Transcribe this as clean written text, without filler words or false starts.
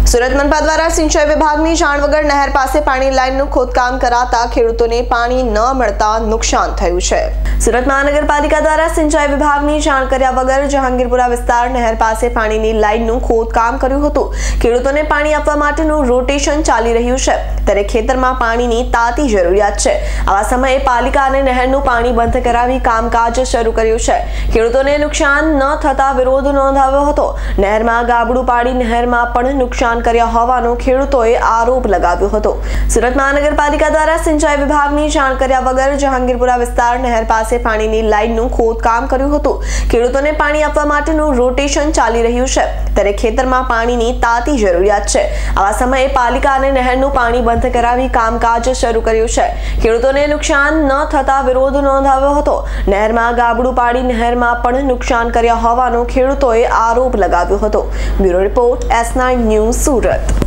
સુરત મનપા દ્વારા સિંચાઈ વિભાગની જાણ વગર નહેર પાસે પાણી લાઇનનું ખોદકામ કરાતા ખેડૂતોને પાણી ન મળતા નુકસાન થયું છે। સુરત મહાનગરપાલિકા દ્વારા સિંચાઈ વિભાગની જાણ કર્યા વગર જહાંગીરપુરા વિસ્તાર નહેર પાસે પાણીની લાઇનનું ખોદકામ કર્યું હતું। ખેડૂતોને પાણી આપવા માટેનું રોટેશન ચાલી રહ્યું છે, ત્યારે ખેતરમાં પાણીની તાતી જરૂરિયાત છે। આવા સમયે પાલિકા અને નહેરનું પાણી બંધ કરાવી કામકાજ શરૂ કર્યું છે। ખેડૂતોને નુકસાન ન થતા વિરોધ નોંધાવ્યો હતો। નહેરમાં ગાબડું પાડી નહેરમાં પણ નુકસાન કર્યા હોવાનો ખેડૂતોએ આરોપ લગાવ્યો હતો। સુરત મહાનગરપાલિકા દ્વારા સિંચાઈ વિભાગની જાણ કર્યા વગર જહાંગીરપુરા વિસ્તાર નહેર પાસે પાણીની લાઇનનું ખોદકામ કર્યું હતું। ખેડૂતોને પાણી આપવા માટેનું રોટેશન ચાલી રહ્યું છે, ત્યારે ખેતરમાં પાણીની તાતી જરૂરિયાત છે। આવા સમયે પાલિકા અને નહેરનું પાણી બંધ કરાવી કામકાજ શરૂ કર્યું છે। ખેડૂતોને નુકસાન ન થતા વિરોધ નોંધાવ્યો હતો। નહેરમાં ગાબડું પાડી નહેરમાં પણ નુકસાન કર્યા હોવાનો ખેડૂતોએ આરોપ લગાવ્યો હતો। Bureau report S9 news Surat.